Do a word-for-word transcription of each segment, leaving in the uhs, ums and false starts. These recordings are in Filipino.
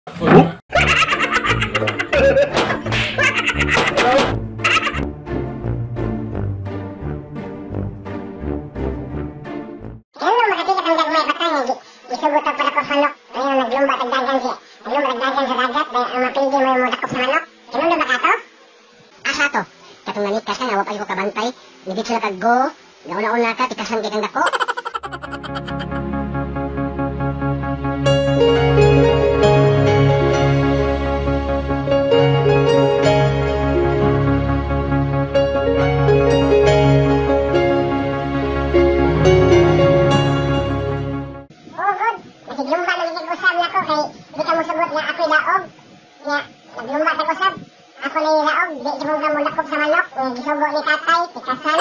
Isugot ang padakop sa manok. Ayun, naglumba tagdagan siya. Naglumba tagdagan sa dagat. Dahil ang mapildi mo yung dakop sa manok. Kinundong ba ka to? Asa to? Katong nanikas ka, nawap ay ko kabantay. Nibit sila kag-go. Nauna-una ka, tikasan kay kang dako. Naglumba na nag-usab na ko kay di ka mo sugot nga ako'y laog. Nga, naglumba tag-usab. Ako na yung laog, di ka mo na mo dakop sa manok. Nga gisugo ni tatay, tikasan.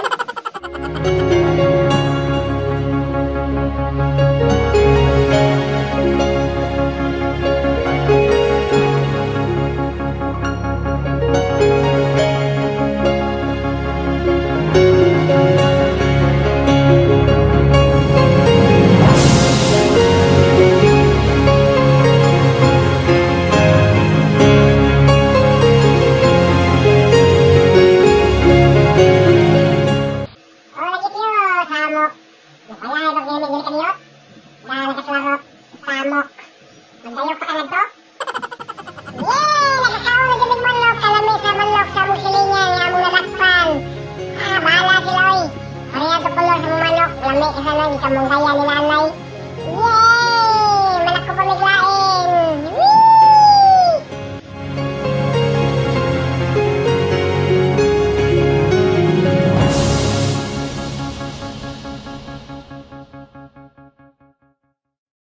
Samok. Magdayo pa ka na to? Yay! Nagkakaon na dyan manok. Kalami sa manok sa musilingan. Nga mong nalakpan. Ah, bahala sila oy. Pareha to kulor sa mga manok. Lami ka sana. Di ka mong gaya ni nanay.